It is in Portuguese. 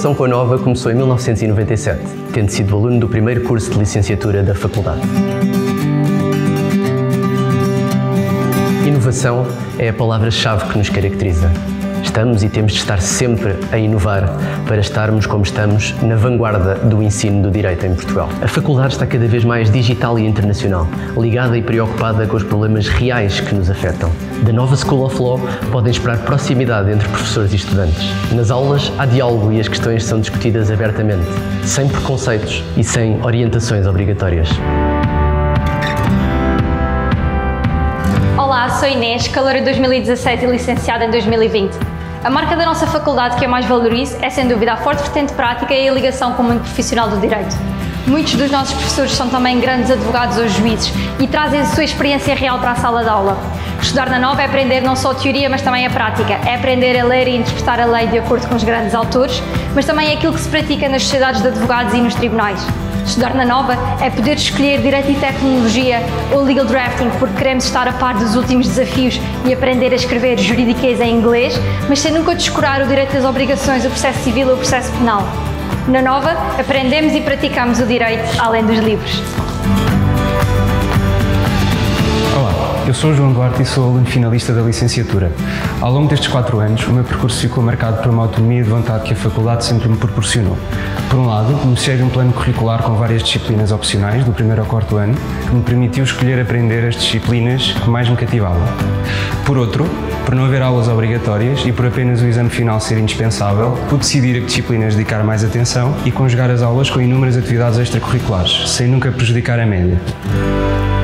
relação com a Nova começou em 1997, tendo sido aluno do primeiro curso de licenciatura da faculdade. Inovação é a palavra-chave que nos caracteriza. Estamos e temos de estar sempre a inovar para estarmos como estamos na vanguarda do ensino do direito em Portugal. A faculdade está cada vez mais digital e internacional, ligada e preocupada com os problemas reais que nos afetam. Da Nova School of Law podem esperar proximidade entre professores e estudantes. Nas aulas há diálogo e as questões são discutidas abertamente, sem preconceitos e sem orientações obrigatórias. Olá, sou Inês, caloura de 2017 e licenciada em 2020. A marca da nossa faculdade que eu mais valorizo é, sem dúvida, a forte vertente prática e a ligação com o mundo profissional do direito. Muitos dos nossos professores são também grandes advogados ou juízes e trazem a sua experiência real para a sala de aula. Estudar na Nova é aprender não só a teoria, mas também a prática. É aprender a ler e interpretar a lei de acordo com os grandes autores, mas também é aquilo que se pratica nas sociedades de advogados e nos tribunais. Estudar na Nova é poder escolher Direito e Tecnologia ou Legal Drafting porque queremos estar a par dos últimos desafios e aprender a escrever juridiquês em inglês, mas sem nunca descurar o direito das obrigações, o processo civil ou o processo penal. Na Nova, aprendemos e praticamos o direito além dos livros. Eu sou o João Duarte e sou aluno finalista da licenciatura. Ao longo destes 4 anos, o meu percurso ficou marcado por uma autonomia de vontade que a faculdade sempre me proporcionou. Por um lado, beneficiei de um plano curricular com várias disciplinas opcionais, do 1º ao 4º ano, que me permitiu escolher aprender as disciplinas que mais me cativavam. Por outro, por não haver aulas obrigatórias e por apenas o exame final ser indispensável, pude decidir a que disciplinas dedicar mais atenção e conjugar as aulas com inúmeras atividades extracurriculares, sem nunca prejudicar a média.